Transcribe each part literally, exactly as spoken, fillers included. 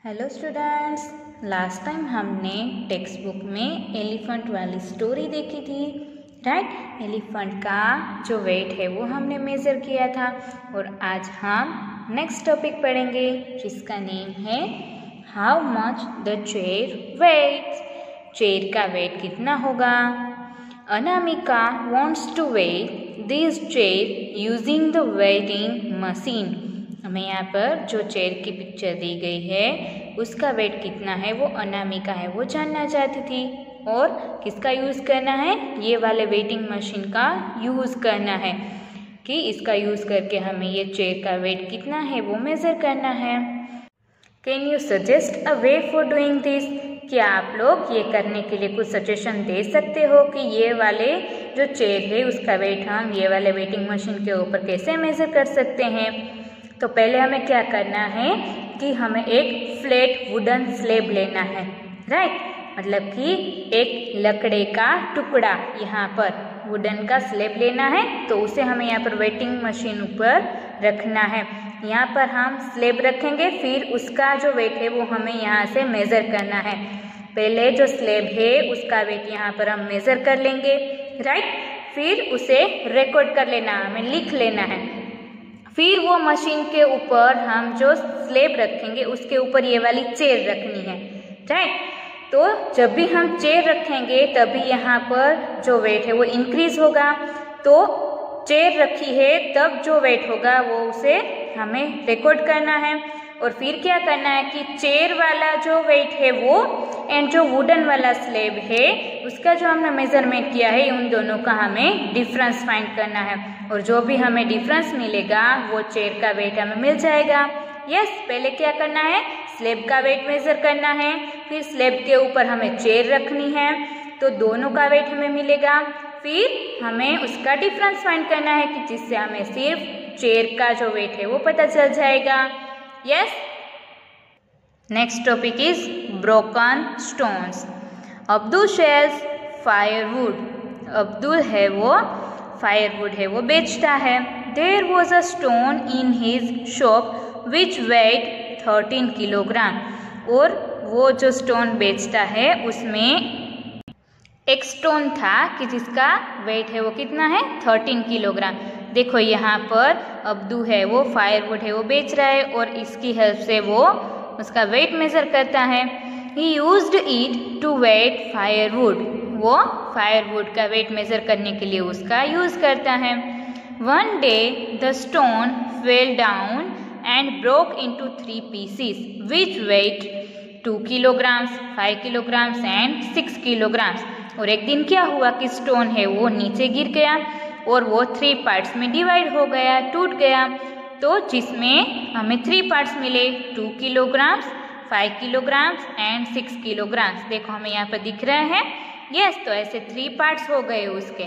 Hello students, last time हमने text book में elephant वाली स्टोरी देखी थी, राइट। एलिफेंट का जो वेट है वो हमने मेज़र किया था और आज हम नेक्स्ट टॉपिक पढ़ेंगे जिसका नेम है how much the chair weighs. Chair का वेट कितना होगा। Anamika wants to weigh this chair using the weighing machine. हमें यहाँ पर जो चेयर की पिक्चर दी गई है उसका वेट कितना है वो अनामिका है वो जानना चाहती थी। और किसका यूज़ करना है, ये वाले वेटिंग मशीन का यूज़ करना है कि इसका यूज़ करके हमें ये चेयर का वेट कितना है वो मेज़र करना है। Can you suggest a way for doing this. क्या आप लोग ये करने के लिए कुछ सजेशन दे सकते हो कि ये वाले जो चेयर है उसका वेट हम ये वाले वेटिंग मशीन के ऊपर कैसे मेज़र कर सकते हैं। तो पहले हमें क्या करना है कि हमें एक फ्लैट वुडन स्लेब लेना है, राइट। मतलब कि एक लकड़े का टुकड़ा यहाँ पर वुडन का स्लेब लेना है, तो उसे हमें यहाँ पर वेटिंग मशीन ऊपर रखना है। यहाँ पर हम स्लेब रखेंगे, फिर उसका जो वेट है वो हमें यहाँ से मेज़र करना है। पहले जो स्लेब है उसका वेट यहाँ पर हम मेज़र कर लेंगे, राइट। फिर उसे रिकॉर्ड कर लेना, हमें लिख लेना है। फिर वो मशीन के ऊपर हम जो स्लेब रखेंगे उसके ऊपर ये वाली चेयर रखनी है, राइट। तो जब भी हम चेयर रखेंगे तभी यहाँ पर जो वेट है वो इंक्रीज होगा। तो चेयर रखी है तब जो वेट होगा वो उसे हमें रिकॉर्ड करना है। और फिर क्या करना है कि चेयर वाला जो वेट है वो एंड जो वुडन वाला स्लेब है उसका जो हमने मेजरमेंट किया है उन दोनों का हमें डिफरेंस फाइंड करना है। और जो भी हमें डिफरेंस मिलेगा वो चेयर का वेट हमें मिल जाएगा। यस, पहले क्या करना है, स्लेब का वेट मेजर करना है, फिर स्लेब के ऊपर हमें चेयर रखनी है तो दोनों का वेट हमें मिलेगा। फिर हमें उसका डिफरेंस फाइंड करना है कि जिससे हमें सिर्फ चेयर का जो वेट है वो पता चल जाएगा। Yes, next topic is broken stones. Abdul sells firewood. Abdul है वो फायरवुड है वो बेचता है। There was a stone in his shop which weighed thirteen kilogram. और वो जो स्टोन बेचता है उसमें एक स्टोन था कि जिसका वेट है वो कितना है, थर्टीन किलोग्राम। देखो यहाँ पर अब्दू है वो फायरवुड है वो बेच रहा है और इसकी हेल्प से वो उसका वेट मेजर करता है। He used it to weigh firewood. वो फायरवुड का वेट मेजर करने के लिए उसका यूज करता है। One day the stone fell down and broke into three pieces which weighed two kilograms, five kilograms and six kilograms. और एक दिन क्या हुआ कि स्टोन है वो नीचे गिर गया और वो थ्री पार्ट्स में डिवाइड हो गया, टूट गया। तो जिसमें हमें थ्री पार्ट्स मिले, two kilograms, five kilograms and six kilograms. देखो हमें यहाँ पर दिख रहे हैं। यस, तो ऐसे थ्री पार्ट्स हो गए उसके।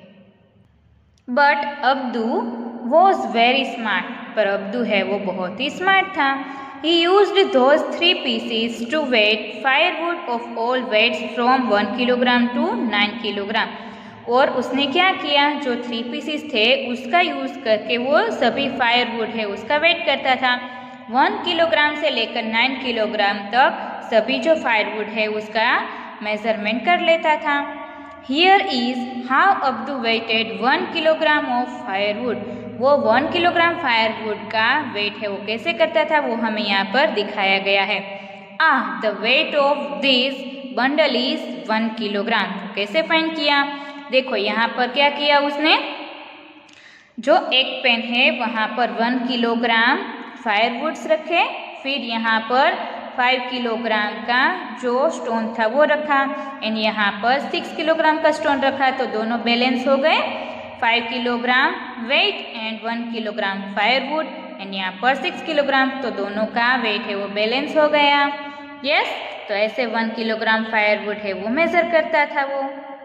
But Abdu was very smart. पर अब्दू है वो बहुत ही स्मार्ट था। He used those three pieces to weight firewood of all weights from one kilogram to nine kilogram। और उसने क्या किया, जो थ्री पीसीस थे उसका यूज़ करके वो सभी फायरवुड है उसका वेट करता था। वन किलोग्राम से लेकर नाइन किलोग्राम तक सभी जो फायरवुड है उसका मेजरमेंट कर लेता था। Here is how Abdu weighed one kilogram of firewood. वो वन किलोग्राम फायरवुड का वेट है वो कैसे करता था वो हमें यहाँ पर दिखाया गया है। Ah, the weight of this bundle is one kilogram. कैसे फाइंड किया, देखो यहाँ पर क्या किया उसने, जो एक पेन है वहाँ पर वन किलोग्राम फायरवुड्स रखे, फिर यहाँ पर फाइव किलोग्राम का जो स्टोन था वो रखा एंड यहाँ पर सिक्स किलोग्राम का स्टोन रखा, तो दोनों बैलेंस हो गए। Five kilogram weight and one kilogram firewood and यहाँ पर सिक्स किलोग्राम, तो दोनों का वेट है वो बैलेंस हो गया। यस, तो ऐसे वन किलोग्राम फायरवुड है वो मेजर करता था वो।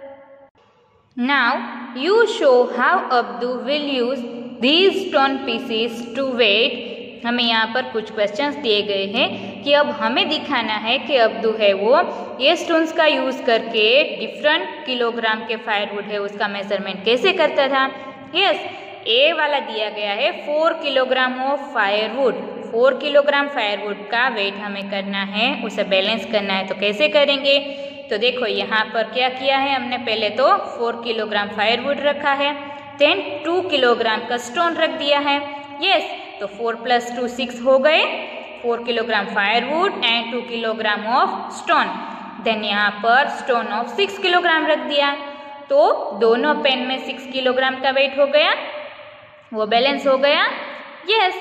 Now you show how Abdu will use these stone pieces to weigh. हमें यहाँ पर कुछ क्वेश्चंस दिए गए हैं कि अब हमें दिखाना है कि अब्दू है वो ये स्टोन्स का यूज करके डिफरेंट किलोग्राम के फायरवुड है उसका मेजरमेंट कैसे करता था। यस, ए वाला दिया गया है four kilogram of firewood. Four kilogram firewood का वेट हमें करना है, उसे बैलेंस करना है। तो कैसे करेंगे? तो देखो यहाँ पर क्या किया है हमने, पहले तो फोर किलोग्राम फायरवुड रखा है, देन टू किलोग्राम का स्टोन रख दिया है। यस, तो फोर प्लस टू सिक्स हो गए, four kilogram firewood and two kilogram of stone. Then यहाँ पर स्टोन ऑफ सिक्स किलोग्राम रख दिया, तो दोनों पेन में सिक्स किलोग्राम का वेट हो गया, वो बैलेंस हो गया। Yes,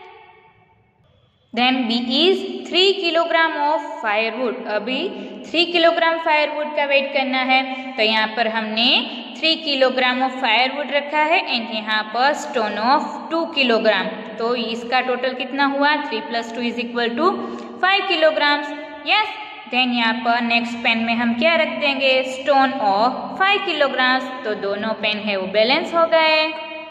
then B is three kilogram of firewood. अभी थ्री किलोग्राम फायरवुड का वेट करना है, तो यहाँ पर हमने थ्री किलोग्राम ऑफ फायरवुड रखा है एंड यहाँ पर स्टोन ऑफ टू किलोग्राम। तो इसका टोटल कितना हुआ, three plus two is equal to five kilograms. Yes, then यहाँ पर नेक्स्ट पेन में हम क्या रख देंगे, स्टोन ऑफ फाइव किलोग्राम्स। तो दोनों पेन है वो बैलेंस हो गए।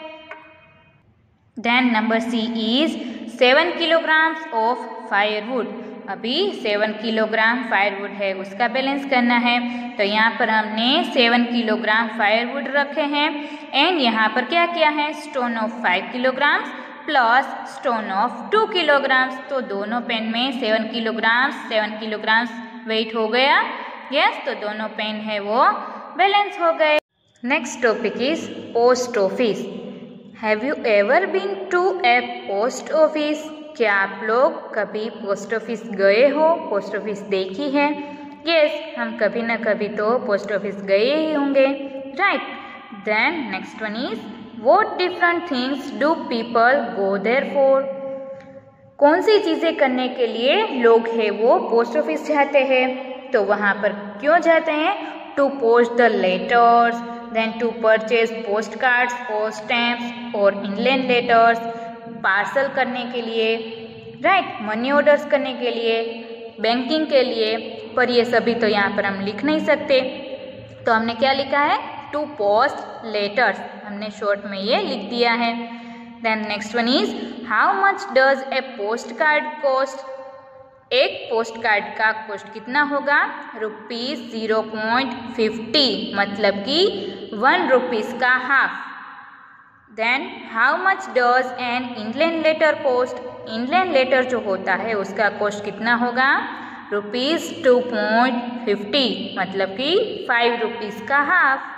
Then number C is seven kilograms of firewood. अभी सेवन किलोग्राम फायरवुड है, उसका बैलेंस करना है। तो यहाँ पर हमने सेवन किलोग्राम फायरवुड रखे हैं एंड यहाँ पर क्या किया है, stone of five kilograms plus stone of two kilograms. तो दोनों पेन में seven kilograms seven kilograms weight हो गया। यस, तो दोनों पेन है वो बैलेंस हो गए। Next topic is post office. Have you ever been to a post office? क्या आप लोग कभी पोस्ट ऑफिस गए हो, पोस्ट ऑफिस देखी है? यस, हम कभी ना कभी तो पोस्ट ऑफिस गए ही होंगे, right. Then next one is what different things do people go there for? कौन सी चीज़ें करने के लिए लोग है वो पोस्ट ऑफिस जाते हैं? तो वहाँ पर क्यों जाते हैं? To post the letters, then to purchase post cards और स्टैम्प्स और इनलैंड लेटर्स, पार्सल करने के लिए, राइट, मनी ऑर्डर्स करने के लिए, बैंकिंग के लिए। पर ये सभी तो यहाँ पर हम लिख नहीं सकते, तो हमने क्या लिखा है, टू पोस्ट लेटर्स, हमने शॉर्ट में ये लिख दिया है। Then next one is how much does a post card cost? एक पोस्ट कार्ड का कॉस्ट कितना होगा, रुपीज जीरो पॉइंट फिफ्टी, मतलब कि वन रुपीज का half. Then how much does an inland letter cost? Inland letter जो होता है उसका कॉस्ट कितना होगा, रुपीज टू पॉइंट फिफ्टी, मतलब कि फाइव रुपीज का हाफ।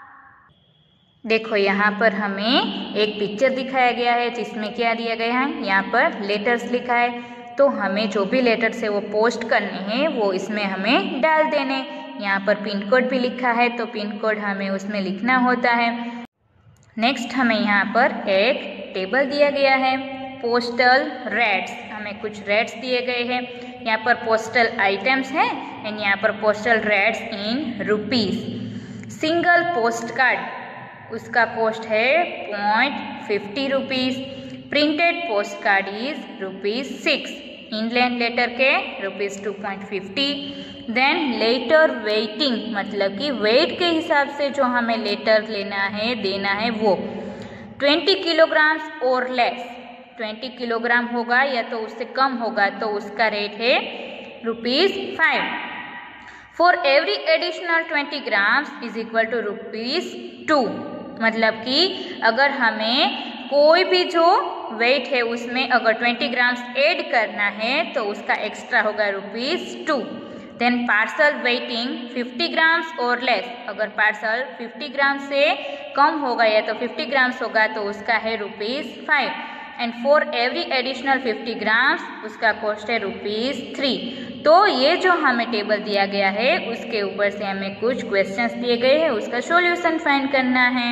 देखो यहाँ पर हमें एक पिक्चर दिखाया गया है जिसमें क्या दिया गया है, यहाँ पर लेटर्स लिखा है। तो हमें जो भी लेटर्स है वो पोस्ट करने हैं वो इसमें हमें डाल देने। यहाँ पर पिन कोड भी लिखा है, तो पिन कोड हमें उसमें लिखना होता है। नेक्स्ट हमें यहाँ पर एक टेबल दिया गया है, पोस्टल रेट्स, हमें कुछ रेट्स दिए गए हैं। यहाँ पर पोस्टल आइटम्स हैं एंड यहाँ पर postal rates in rupees. Single post card उसका कॉस्ट है point fifty rupees. Printed post card is rupees six. Inland letter के rupees two point fifty. Then letter weighing, मतलब कि वेट के हिसाब से जो हमें लेटर लेना है देना है वो ट्वेंटी किलोग्राम्स और लेस, ट्वेंटी किलोग्राम होगा या तो उससे कम होगा तो उसका रेट है rupees five. For every additional twenty grams is equal to rupees two, मतलब कि अगर हमें कोई भी जो वेट है उसमें अगर ट्वेंटी ग्राम्स ऐड करना है तो उसका एक्स्ट्रा होगा rupees two. Then parcel weighing fifty grams और लेस, अगर पार्सल फिफ्टी ग्राम से कम होगा या तो फिफ्टी ग्राम्स होगा तो उसका है rupees five. And for every additional fifty grams उसका कॉस्ट है रुपीज थ्री। तो ये जो हमें टेबल दिया गया है उसके ऊपर से हमें कुछ क्वेश्चंस दिए गए हैं, उसका सॉल्यूशन फाइंड करना है।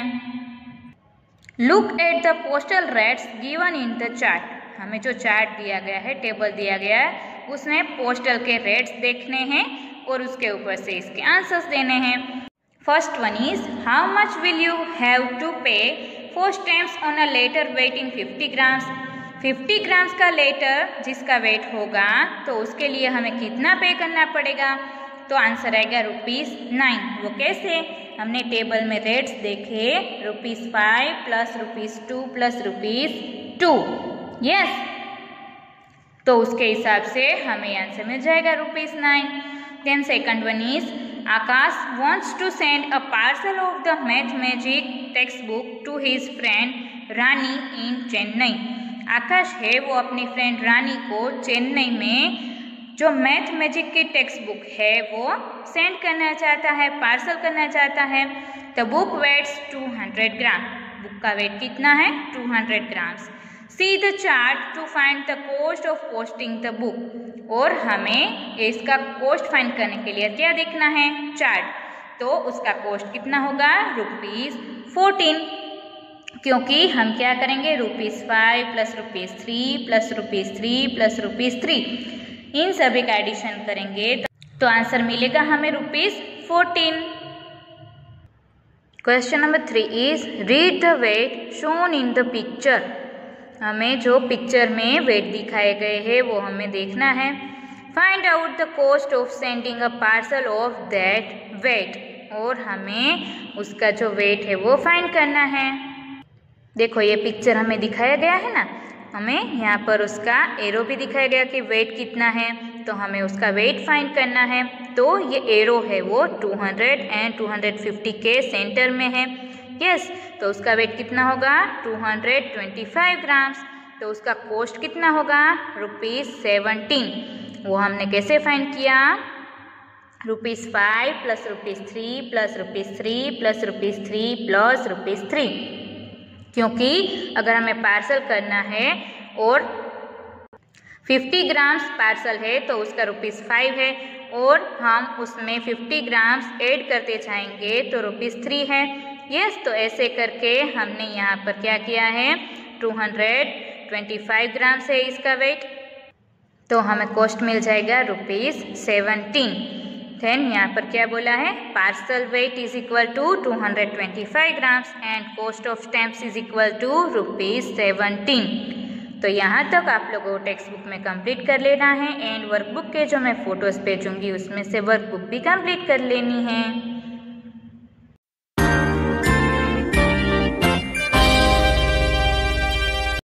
Look at the postal rates given in the chart. हमें जो चार्ट दिया गया है, टेबल दिया गया है, उसमें पोस्टल के रेट्स देखने हैं और उसके ऊपर से इसके आंसर्स देने हैं। First one is how much will you have to pay for stamps on a letter weighing fifty grams. Fifty grams का लेटर जिसका वेट होगा तो उसके लिए हमें कितना पे करना पड़ेगा, तो आंसर आएगा रुपीज नाइन। वो कैसे, हमने टेबल में रेट्स देखे, rupees five plus rupees two plus rupees two, yes, तो उसके हिसाब से हमें आंसर मिल जाएगा rupees nine. Then second one is Akash wants to send a parcel of the math magic textbook to his friend Rani in Chennai. Akash है वो अपनी फ्रेंड रानी को चेन्नई में जो मैथ मैजिक की टेक्स्ट बुक है वो सेंड करना चाहता है, पार्सल करना चाहता है। The book weighs two hundred gram, book का वेट कितना है? Two hundred grams. See the chart to find the cost of posting the book, और हमें इसका कॉस्ट फाइंड करने के लिए क्या देखना है? चार्ट। तो उसका कॉस्ट कितना होगा? रुपीज़ फोर्टीन, क्योंकि हम क्या करेंगे? Rupees five plus rupees three plus rupees three plus rupees three, इन सभी का एडिशन करेंगे तो आंसर मिलेगा हमें rupees fourteen. Question number three is read the weight shown in the picture. हमें जो पिक्चर में वेट दिखाए गए हैं वो हमें देखना है। Find out the cost of sending a parcel of that weight, और हमें उसका जो वेट है वो फाइंड करना है। देखो ये पिक्चर हमें दिखाया गया है ना, हमें यहाँ पर उसका एरो भी दिखाया गया कि वेट कितना है, तो हमें उसका वेट फाइंड करना है। तो ये एरो है वो two hundred and two fifty के सेंटर में है। यस, तो उसका वेट कितना होगा? Two hundred twenty five grams. तो उसका कॉस्ट कितना होगा? Rupees seventeen. वो हमने कैसे फाइंड किया? Rupees five plus rupees three plus rupees three plus rupees three plus rupees three, क्योंकि अगर हमें पार्सल करना है और फिफ्टी ग्राम्स पार्सल है तो उसका रुपीज़ फाइव है, और हम उसमें फिफ्टी ग्राम्स ऐड करते जाएंगे तो रुपीज़ थ्री है। यस, तो ऐसे करके हमने यहाँ पर क्या किया है? Two hundred twenty five grams है इसका वेट, तो हमें कॉस्ट मिल जाएगा रुपीज़ सेवनटीन। देन यहाँ पर क्या बोला है? Parcel weight is equal to two hundred twenty five grams and cost of stamps is equal to rupees seventeen. तो यहाँ तक आप लोगों को टेक्स्ट बुक में कंप्लीट कर लेना है, एंड वर्कबुक के जो मैं फ़ोटोज़ भेजूँगी उसमें से वर्कबुक भी कंप्लीट कर लेनी है।